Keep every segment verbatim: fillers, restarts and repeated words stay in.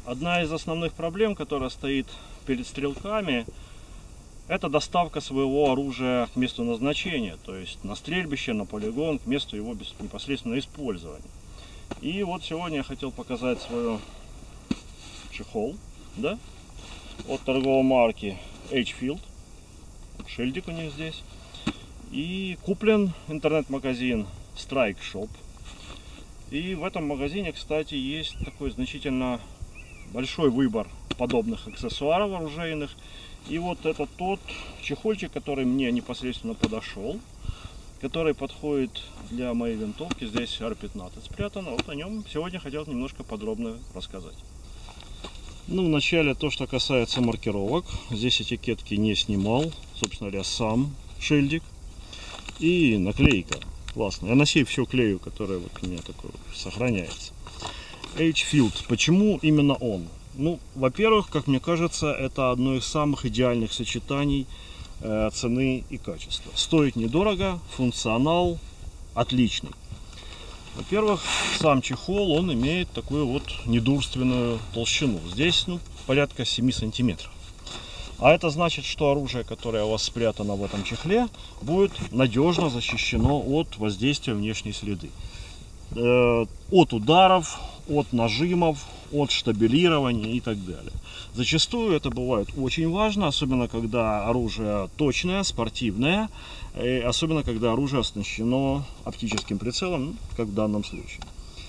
Одна из основных проблем, которая стоит перед стрелками, это доставка своего оружия к месту назначения, то есть на стрельбище, на полигон, к месту его непосредственного использования. И вот сегодня я хотел показать свой чехол, да, от торговой марки Edgefield, шильдик у них здесь, и куплен интернет-магазин Strike Shop. И в этом магазине, кстати, есть такой значительно большой выбор подобных аксессуаров оружейных. И вот это тот чехольчик, который мне непосредственно подошел, который подходит для моей винтовки. Здесь ар пятнадцать спрятано. Вот о нем сегодня хотел немножко подробно рассказать. Ну, вначале то, что касается маркировок. Здесь этикетки не снимал. Собственно говоря, сам шильдик. И наклейка. Классно. Я на сей все клею, которая вот у меня такой сохраняется. Edgefield. Почему именно он? Ну, во-первых, как мне кажется, это одно из самых идеальных сочетаний э, цены и качества. Стоит недорого, функционал отличный. Во-первых, сам чехол, он имеет такую вот недурственную толщину. Здесь, ну, порядка семи сантиметров. А это значит, что оружие, которое у вас спрятано в этом чехле, будет надежно защищено от воздействия внешней среды. Э, от ударов, от нажимов, от штабелирования и так далее. Зачастую это бывает очень важно, особенно когда оружие точное, спортивное, и особенно когда оружие оснащено оптическим прицелом, как в данном случае.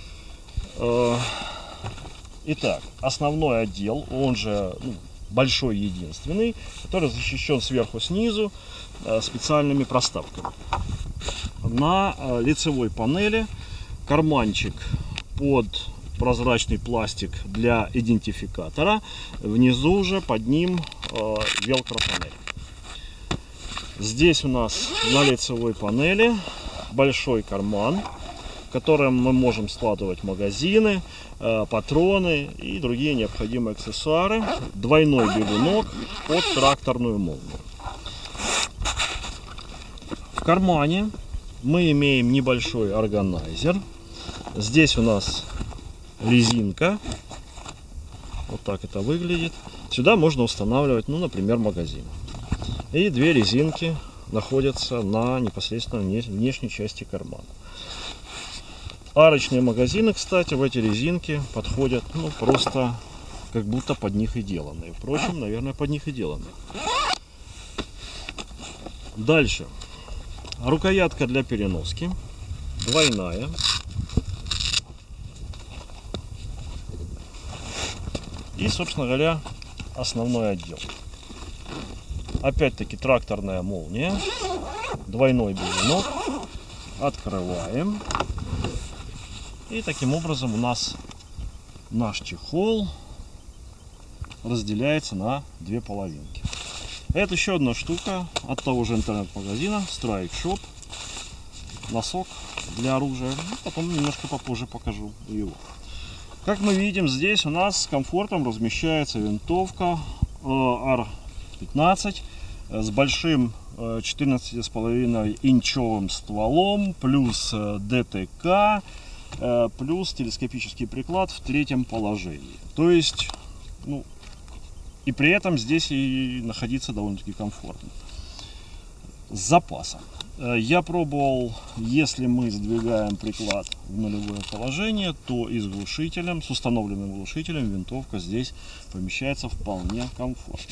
Итак, основной отдел, он же ну, большой единственный, который защищен сверху снизу специальными проставками. На лицевой панели карманчик под прозрачный пластик для идентификатора, внизу уже под ним э, велкро панель. Здесь у нас на лицевой панели большой карман, в котором мы можем складывать магазины, э, патроны и другие необходимые аксессуары. Двойной бегунок под тракторную молнию. В кармане мы имеем небольшой органайзер. Здесь у нас резинка, вот так это выглядит. Сюда можно устанавливать, ну, например, магазин. И две резинки находятся на непосредственно внешней части кармана. Арочные магазины, кстати, в эти резинки подходят, ну, просто как будто под них и деланные. Впрочем, наверное, под них и деланные. Дальше. Рукоятка для переноски, двойная. И, собственно говоря, основной отдел. Опять-таки тракторная молния, двойной бегунок. Открываем. И таким образом у нас наш чехол разделяется на две половинки. Это еще одна штука от того же интернет-магазина Strike Shop. Носок для оружия. Потом немножко попозже покажу его. Как мы видим, здесь у нас с комфортом размещается винтовка ар пятнадцать с большим четырнадцати с половиной инчовым стволом, плюс ДТК, плюс телескопический приклад в третьем положении. То есть, ну, и при этом здесь и находиться довольно-таки комфортно. С запасом. Я пробовал, если мы сдвигаем приклад в нулевое положение, то и с глушителем, с установленным глушителем, винтовка здесь помещается вполне комфортно.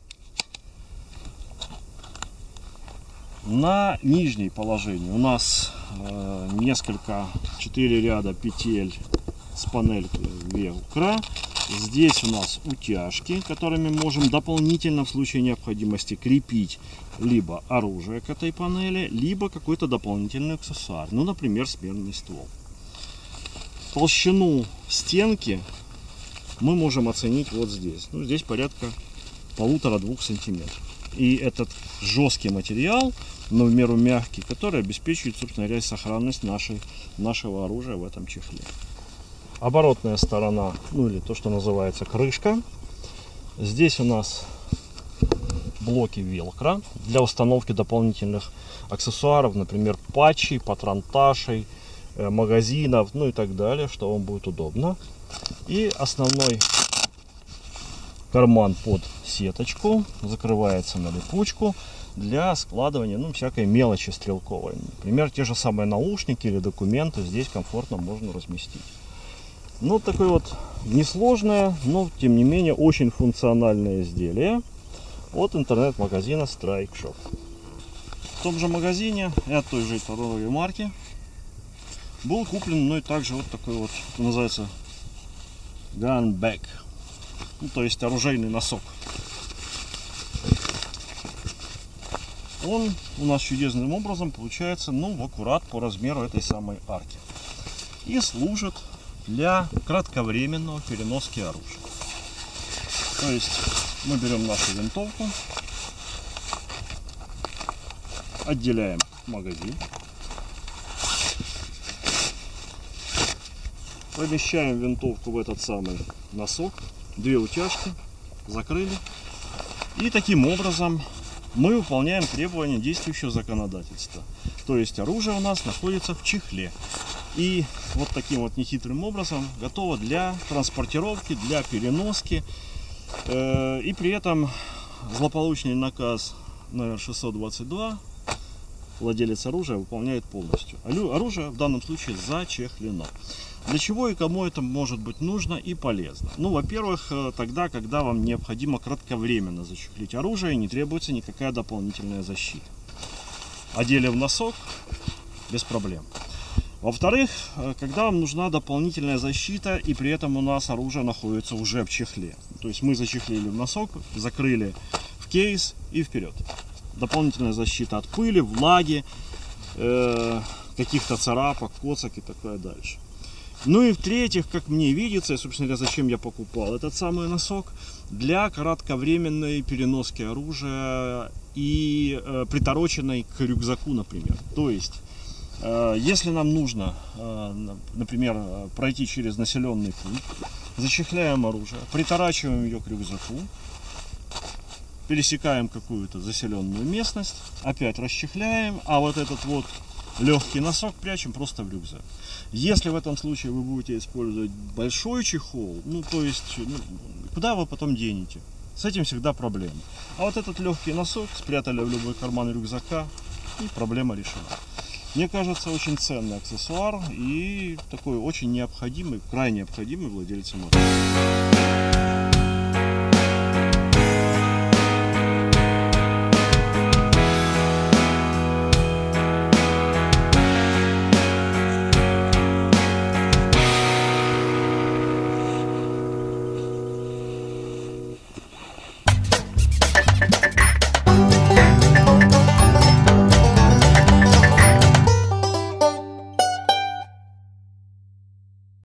На нижней положении у нас э, несколько, четыре ряда петель с панелькой велкро. Здесь у нас утяжки, которыми можем дополнительно в случае необходимости крепить либо оружие к этой панели, либо какой-то дополнительный аксессуар, ну, например, сменный ствол. Толщину стенки мы можем оценить вот здесь. Ну, здесь порядка полутора-двух сантиметров. И этот жесткий материал, но в меру мягкий, который обеспечивает, собственно говоря, сохранность нашей, нашего оружия в этом чехле. Оборотная сторона, ну или то, что называется крышка. Здесь у нас блоки велкро для установки дополнительных аксессуаров, например, патчей, патронташей, магазинов, ну и так далее, что вам будет удобно. И основной карман под сеточку, закрывается на липучку для складывания, ну, всякой мелочи стрелковой. Например, те же самые наушники или документы здесь комфортно можно разместить. Ну, такое вот несложное, но тем не менее очень функциональное изделие от интернет-магазина Strike Shop. В том же магазине и от той же торговой марки был куплен мной также вот такой вот, это называется gun bag, ну, то есть оружейный носок. Он у нас чудесным образом получается, ну, в аккурат по размеру этой самой арки и служит для кратковременного переноски оружия. То есть мы берем нашу винтовку, отделяем магазин, помещаем винтовку в этот самый носок, две утяжки, закрыли, и таким образом мы выполняем требования действующего законодательства. То есть оружие у нас находится в чехле и вот таким вот нехитрым образом готово для транспортировки, для переноски, и при этом злополучный наказ номер шестьсот двадцать два владелец оружия выполняет полностью. Оружие в данном случае зачехлено. Для чего и кому это может быть нужно и полезно? Ну, во-первых, тогда, когда вам необходимо кратковременно зачехлить оружие, не требуется никакая дополнительная защита. Одели в носок без проблем. Во-вторых, когда вам нужна дополнительная защита, и при этом у нас оружие находится уже в чехле. То есть мы зачехлили в носок, закрыли в кейс и вперед. Дополнительная защита от пыли, влаги, э, каких-то царапок, коцок и такое дальше. Ну и в-третьих, как мне видится, и, собственно говоря, зачем я покупал этот самый носок, для кратковременной переноски оружия и э, притороченной к рюкзаку, например. То есть, э, если нам нужно, э, например, пройти через населенный пункт, зачехляем оружие, приторачиваем ее к рюкзаку, пересекаем какую-то заселенную местность, опять расчехляем, а вот этот вот легкий носок прячем просто в рюкзак. Если в этом случае вы будете использовать большой чехол, ну то есть, ну, куда вы потом денете? С этим всегда проблема. А вот этот легкий носок спрятали в любой карман рюкзака, и проблема решена. Мне кажется, очень ценный аксессуар и такой очень необходимый, крайне необходимый владельцам оружия.